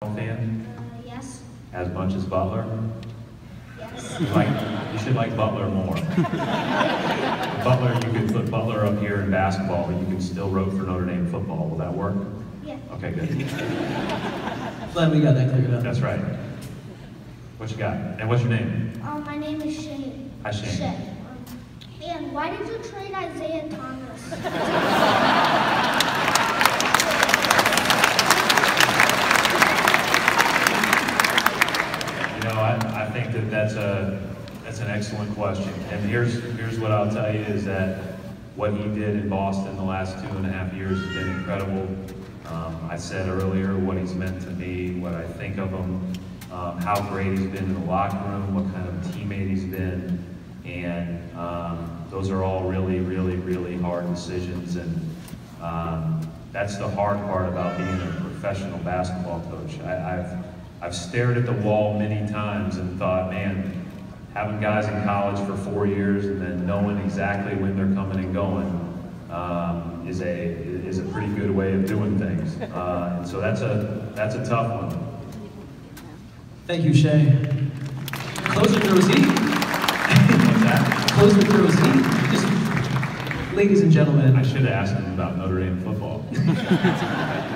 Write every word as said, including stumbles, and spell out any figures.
fan? Uh, yes. As much as Butler? Yes. You, like, you should like Butler more. Butler, you could put Butler up here in basketball, but you can still root for Notre Dame football. Will that work? Yeah. Okay, good. Glad we got that cleared up. That's right. What you got? And what's your name? Um, my name is Shane. Hi, Shane. Shay. Um, and why did you trade Isaiah Thomas? You know, I, I think that that's a that's an excellent question. And here's here's what I'll tell you is that what he did in Boston the last two and a half years has been incredible. Um, I said earlier what he's meant to me, what I think of him, um, how great he's been in the locker room, what kind of teammate he's been, and um, those are all really, really, really hard decisions. And um, that's the hard part about being a professional basketball coach. I, I've I've stared at the wall many times and thought, man, having guys in college for four years and then knowing exactly when they're coming and going um, is a is a pretty good way of doing things. Uh, and so that's a that's a tough one. Thank you, Shay. Close with Rosie. What's that? Close with Rosie. Just, ladies and gentlemen. I should have asked him about Notre Dame football.